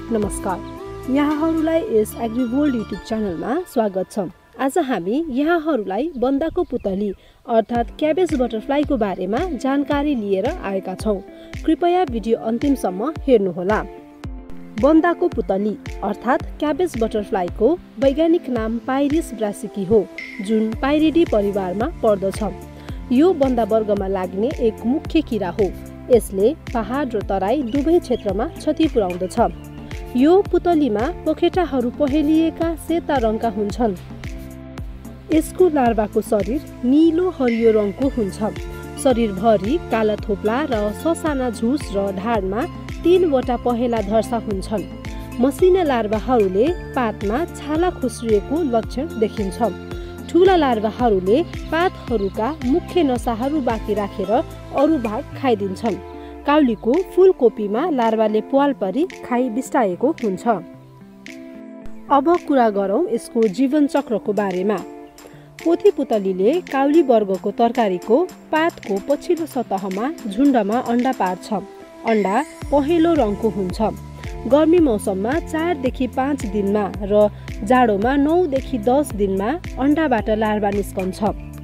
नमस्कार, यहाँहरूलाई यस agree world YouTube च्यानलमा स्वागत छ। आज हामी यहाँहरूलाई बन्दाको पुतली अर्थात् क्याबेज बटरफ्लाईको बारेमा जानकारी लिएर आएका छौँ। कृपया भिडियो अन्तिमसम्म हेर्नुहोला। बन्दाको पुतली अर्थात् क्याबेज बटरफ्लाईको वैज्ञानिक नाम पाइरिस ब्रासिकी हो, जुन पाइरिडी परिवारमा पर्दछ। यो बन्दा वर्गमा लाग्ने एक मुख्य किरा हो। यसले पहाड र तराई दुवै क्षेत्रमा क्षति पुर्याउँदछ। यो पुतलीमा पखेटाहरू पहेलिएका सेता रङका हुन्छन्। यसको लार्भाको शरीर नीलो हरियो रङको हुन्छ। शरीरभरि काला थोप्ला र ससाना झुस र ढाडमा 3वटा पहेला धर्सा हुन्छन्। मसिना लार्भाहरूले पातमा छाला खोस्रिएको लक्षण देखिन्छ। ठूला लार्भाहरूले पातहरूका मुख्य नसाहरू बाँकी राखेर अरू भाग खाइदिन्छन्। काउलीको फूलकोपीमा लार्भाले प्वाल परी खाइ बिस्ताएको हुन्छ। अब कुरा गरौँ यसको जीवन चक्रको बारेमा। पोथी पुतलीले काउली वर्गको तरकारीको पातको पछिल्लो सतहमा झुण्डमा अन्डा पार्छ। अन्डा पहेँलो रङको हुन्छ। गर्मी मौसममा 4 देखि 5 दिनमा र जाडोमा 9 देखि 10 दिनमा अन्डाबाट लार्भा निस्कन्छ।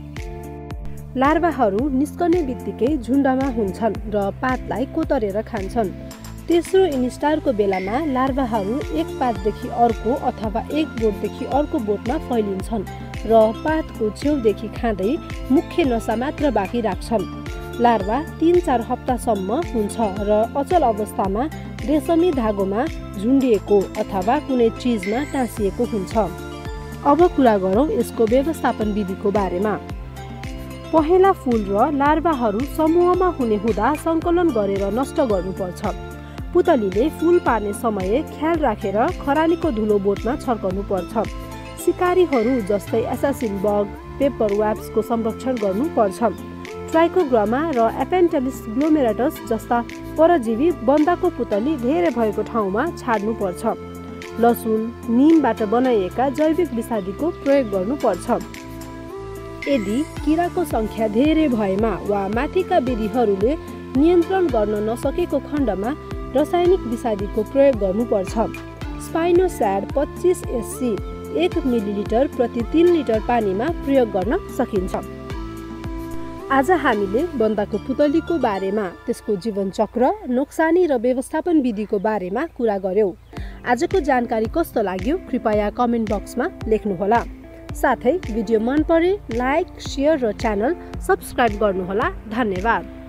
लार्भाहरू निस्कने बित्तिकै झुण्डमा हुन्छन् र पातलाई कोतरेर खान्छन्। तेस्रो इन्स्टारको बेलामा लार्भाहरू एक पातदेखि अर्को अथवा एक बोटदेखि अर्को बोटमा फैलिन्छन् र पातको छेउदेखि खाँदै मुख्य नसा मात्र बाँकी राख्छन्। लार्भा 3-4 हप्तासम्म हुन्छ र अचल अवस्थामा रेशमी धागोमा झुन्डिएको अथवा कुनै चिजमा टाँसिएको हुन्छ। अब कुरा गरौँ यसको व्यवस्थापन विधिको बारेमा। पहेँला फूल र लार्भाहरू समूहमा हुने हुँदा सङ्कलन गरेर नष्ट गर्नुपर्छ। पुतलीले फूल पार्ने समय ख्याल राखेर खरानीको धुलो बोटमा छर्काउनुपर्छ। सिकारीहरू जस्तै एसासिन बग, पेपर व्याप्सको संरक्षण गर्नुपर्छ। ट्राइकोग्रामा र एपेन्टेलिस ग्लोमेराटस जस्ता परजीवी बन्दाको पुतली धेरै भएको ठाउँमा छाड्नुपर्छ। लसुन, निमबाट बनाइएका जैविक विषादीको प्रयोग गर्नुपर्छ। यदि किराको सङ्ख्या धेरै भएमा वा माथिका विधिहरूले नियन्त्रण गर्न नसकेको खण्डमा रासायनिक विषादीको प्रयोग गर्नुपर्छ। स्पाइनोस्याड 25 SC 1 मिलिलिटर प्रति 3 लिटर पानीमा प्रयोग गर्न सकिन्छ। आज हामीले बन्दाको पुतलीको बारेमा, त्यसको जीवन चक्र, नोक्सानी र व्यवस्थापन विधिको बारेमा कुरा गर्यौं। आजको जानकारी कस्तो लाग्यो कृपया कमेन्ट बक्समा लेख्नुहोला। साथै भिडियो मन परे लाइक, शेयर र च्यानल सब्स्क्राइब गर्नुहोला। धन्यवाद।